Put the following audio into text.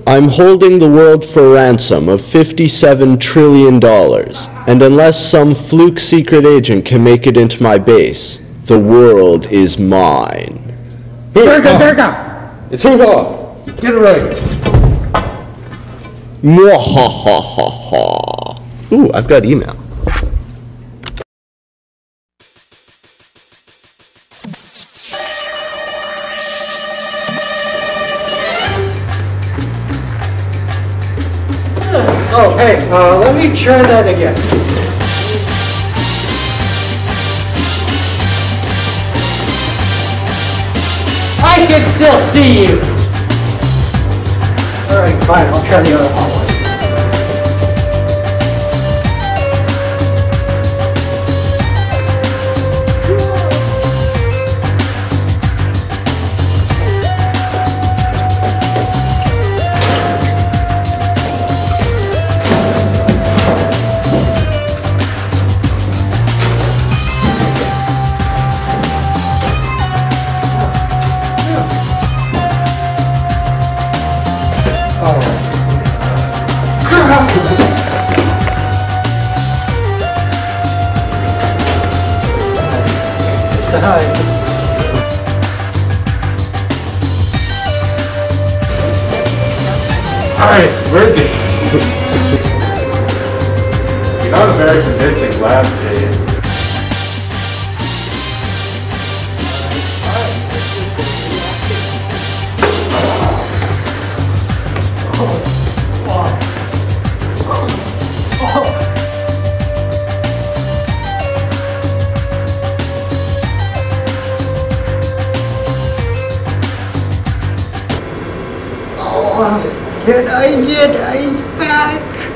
I'm holding the world for ransom of $57 trillion, and unless some fluke secret agent can make it into my base, the world is mine. Durga! It's Hoo-Ha! Get it right. Mwahahaha. Ooh, I've got email. Oh, hey, let me try that again. I can still see you! Alright, fine, I'll try the other hallway. Alright, where is he? You got a very convincing laugh, Dave. Can I get ice back?